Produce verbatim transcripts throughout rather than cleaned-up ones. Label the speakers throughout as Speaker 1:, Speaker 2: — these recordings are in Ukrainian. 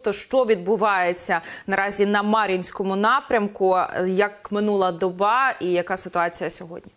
Speaker 1: Що відбувається наразі на Мар'їнському напрямку, як минула доба і яка ситуація сьогодні?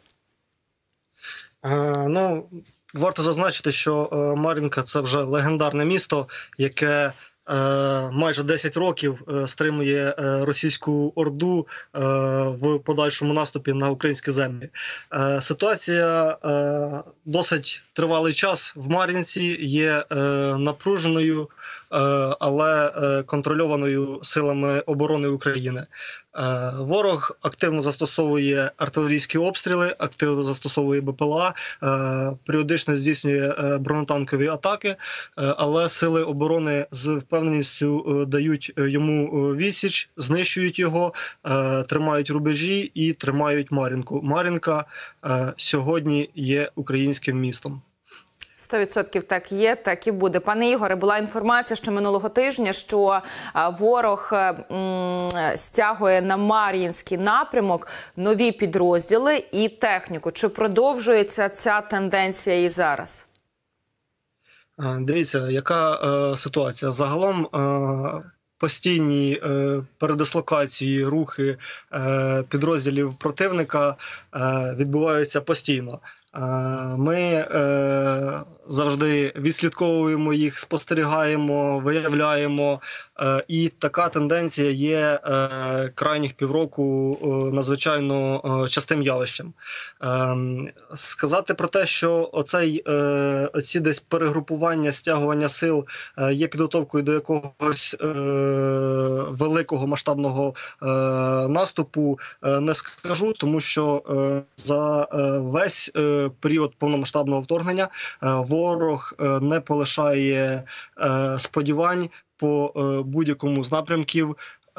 Speaker 2: Е, ну, варто зазначити, що Мар'їнка – це вже легендарне місто, яке майже десять років стримує російську орду в подальшому наступі на українські землі. Ситуація досить тривалий час в Мар'їнці є напруженою, але контрольованою силами оборони України. Ворог активно застосовує артилерійські обстріли, активно застосовує Б П Л А, періодично здійснює бронетанкові атаки, але сили оборони з впевненістю дають йому відсіч, знищують його, тримають рубежі і тримають Мар'їнку. Мар'їнка сьогодні є українським містом.
Speaker 1: сто відсотків так є, так і буде. Пане Ігоре, була інформація, що минулого тижня, що ворог м, стягує на Мар'їнський напрямок нові підрозділи і техніку. Чи продовжується ця тенденція і зараз?
Speaker 2: Дивіться, яка е, ситуація. Загалом е, постійні е, передислокації, рухи е, підрозділів противника е, відбуваються постійно. Ми е, завжди відслідковуємо їх, спостерігаємо, виявляємо, е, і така тенденція є е, крайніх півроку е, надзвичайно е, частим явищем. Е, сказати про те, що оцей, е, оці десь перегрупування, стягування сил е, є підготовкою до якогось е, великого масштабного е, наступу, е, не скажу, тому що е, за е, весь е, період повномасштабного вторгнення ворог не полишає сподівань по будь-якому з напрямків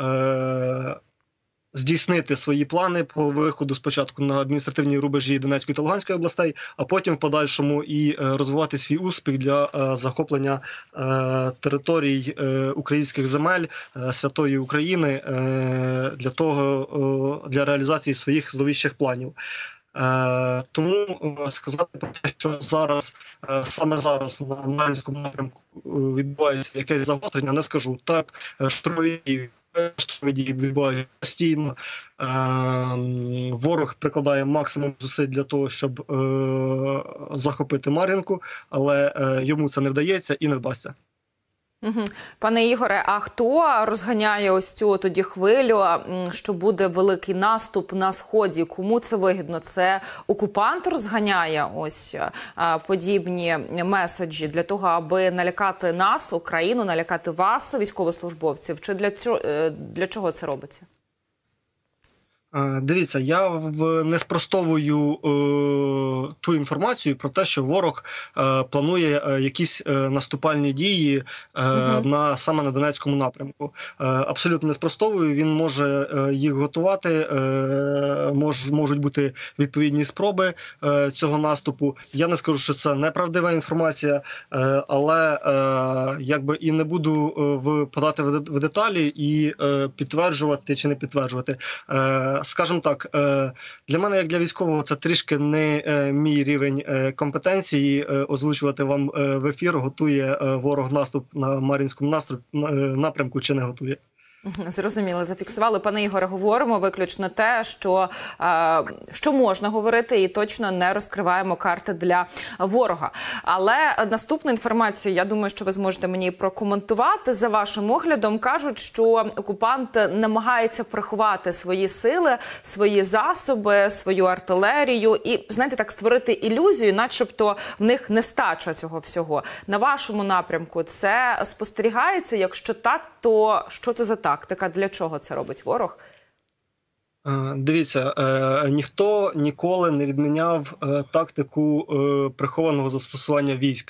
Speaker 2: здійснити свої плани по виходу спочатку на адміністративні рубежі Донецької та Луганської областей, а потім в подальшому і розвивати свій успіх для захоплення територій українських земель, святої України, для того, для реалізації своїх зловіщих планів. Тому сказати про те, що зараз, саме зараз на Мар'їнському напрямку відбувається якесь загострення, не скажу. Так, штурмові дії відбуваються постійно. Ворог прикладає максимум зусиль для того, щоб захопити Мар'їнку, але йому це не вдається і не вдасться.
Speaker 1: Угу. Пане Ігоре, а хто розганяє ось цю тоді хвилю, що буде великий наступ на Сході? Кому це вигідно? Це окупант розганяє ось а, подібні меседжі для того, аби налякати нас, Україну, налякати вас, військовослужбовців? Чи для, цього, для чого це робиться?
Speaker 2: Дивіться, я не спростовую е, ту інформацію про те, що ворог е, планує е, якісь е, наступальні дії е, угу. на, саме на Донецькому напрямку. Е, абсолютно не спростовую, він може е, їх готувати, е, мож, можуть бути відповідні спроби е, цього наступу. Я не скажу, що це неправдива інформація, е, але е, якби і не буду е, впадати в деталі і е, підтверджувати чи не підтверджувати. Е, Скажімо так, для мене, як для військового, це трішки не мій рівень компетенції озвучувати вам в ефір, готує ворог наступ на Мар'їнському напрямку чи не готує.
Speaker 1: Зрозуміло, зафіксували. Пане Ігоре, говоримо виключно те, що, е, що можна говорити, і точно не розкриваємо карти для ворога. Але наступну інформацію, я думаю, що ви зможете мені прокоментувати. За вашим оглядом, кажуть, що окупант намагається приховати свої сили, свої засоби, свою артилерію і, знаєте, так створити ілюзію, начебто в них нестача цього всього. На вашому напрямку це спостерігається? Якщо так, то що це за так? Тактика, для чого це робить ворог?
Speaker 2: Дивіться, ніхто ніколи не відміняв тактику прихованого застосування військ.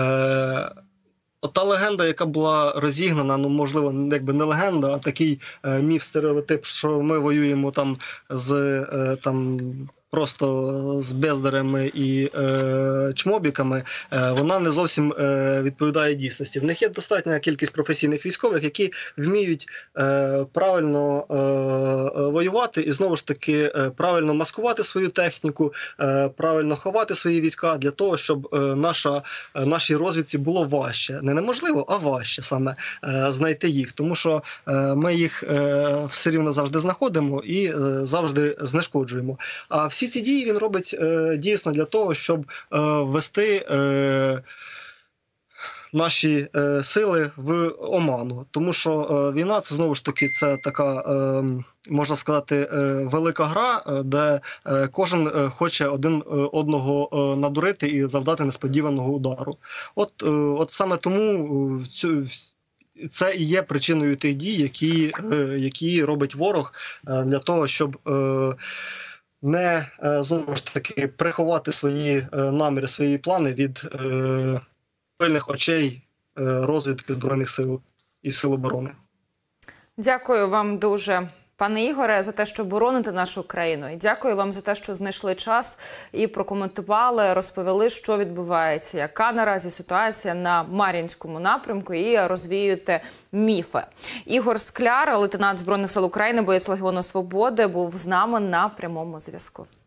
Speaker 2: Ота легенда, яка була розігнана, ну, можливо, якби не легенда, а такий міф-стереотип, що ми воюємо там з там просто з бездарами і е, чмобіками, е, вона не зовсім е, відповідає дійсності. В них є достатня кількість професійних військових, які вміють е, правильно е, воювати і, знову ж таки, е, правильно маскувати свою техніку, е, правильно ховати свої війська для того, щоб е, наша, е, нашій розвідці було важче. Не неможливо, а важче саме е, знайти їх. Тому що е, ми їх е, все рівно завжди знаходимо і е, завжди знешкоджуємо. А всі ці дії він робить е, дійсно для того, щоб е, ввести е, наші е, сили в оману. Тому що е, війна, це знову ж таки, це така, е, можна сказати, е, велика гра, е, де е, кожен е, хоче один е, одного е, надурити і завдати несподіваного удару. От, е, от саме тому в цю це і є причиною тих дій, які, е, які робить ворог е, для того, щоб е, не, е, знову ж таки, приховати свої е, наміри, свої плани від е, пильних очей е, розвідки Збройних сил і Сил оборони.
Speaker 1: Дякую вам дуже, пане Ігоре, за те, що бороните нашу країну. І дякую вам за те, що знайшли час і прокоментували, розповіли, що відбувається, яка наразі ситуація на Мар'їнському напрямку, і розвіюєте міфи. Ігор Скляр, лейтенант Збройних сил України, боєць Легіону Свободи, був з нами на прямому зв'язку.